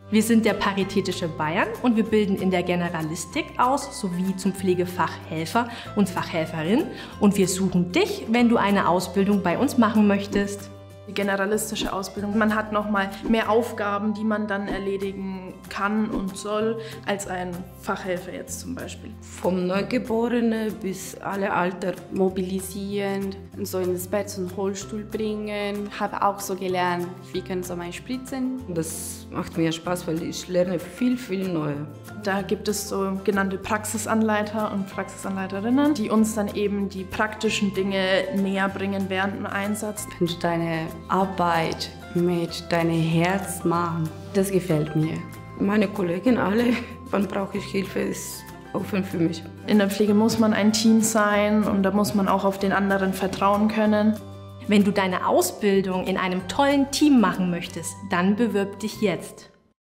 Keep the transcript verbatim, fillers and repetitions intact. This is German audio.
Wir sind der Paritätische Bayern und wir bilden in der Generalistik aus, sowie zum Pflegefachhelfer und Fachhelferin. Und wir suchen dich, wenn du eine Ausbildung bei uns machen möchtest. Die generalistische Ausbildung. Man hat noch mal mehr Aufgaben, die man dann erledigen kann und soll, als ein Fachhelfer jetzt zum Beispiel. Vom Neugeborenen bis alle Alter mobilisieren, so ins Bett und Rollstuhl bringen. Habe auch so gelernt, wie können so mal spritzen. Das macht mir Spaß, weil ich lerne viel, viel Neues. Da gibt es so genannte Praxisanleiter und Praxisanleiterinnen, die uns dann eben die praktischen Dinge näher bringen während dem Einsatz. Wenn du deine Arbeit mit deinem Herz machen, das gefällt mir. Meine Kollegen alle, wann brauche ich Hilfe, ist offen für mich. In der Pflege muss man ein Team sein und da muss man auch auf den anderen vertrauen können. Wenn du deine Ausbildung in einem tollen Team machen möchtest, dann bewirb dich jetzt.